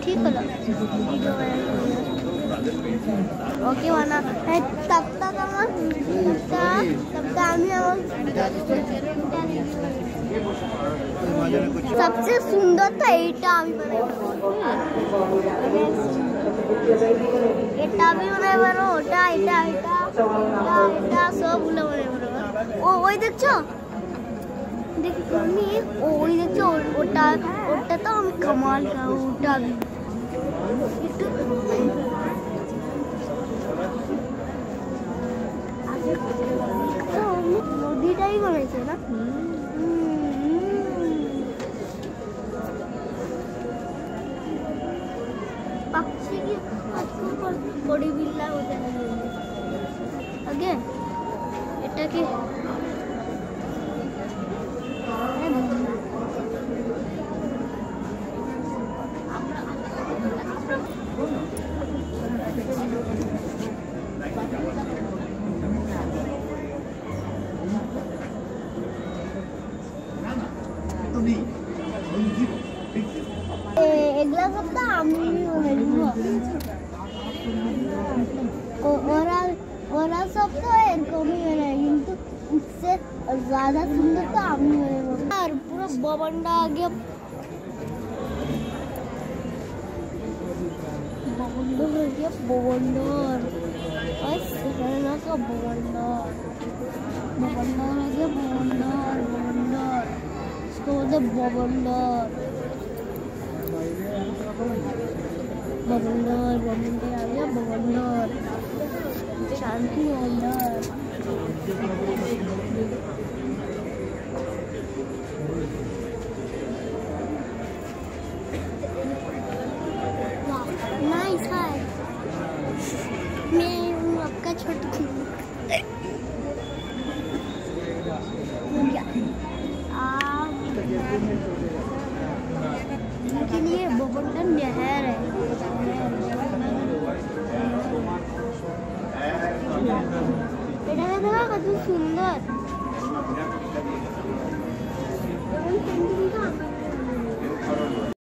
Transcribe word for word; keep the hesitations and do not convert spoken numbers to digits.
ঠিক হলো ওকে বানা तब तक আমার तब तक আমি আমার सबसे सुंदर तो এইটা আমি বানাই এটা আমি বানাই পারো ওটা এটা এটা এটা সবগুলো বানাই পারো ও ওই দেখছো দেখো আমি ওই দেখছো ওটা ওটা তো আমি कमाल का ওটা নদীটাই বানাইছে না पक्षी की आजकल बड़ी बिल्ला होते हैं आगे এটা কি এগুলা সব তো আমি ওরা ওরা सब तो এরকমই है কিন্তু इससे ज्यादा सुंदर तो আমি और पूरा बवंडा आ गया बवंडर हो गया बवंडर और सहना का बवंडर बवंडर हो गया बवंडर बवंडर इसको बोलते बवंडर बवंडर बवंडर आ गया बवंडर शांति बवंडर नाइस है मैं हूँ आपका छोटू इनके लिए बवंडर नहर है এটা দেখা কত সুন্দর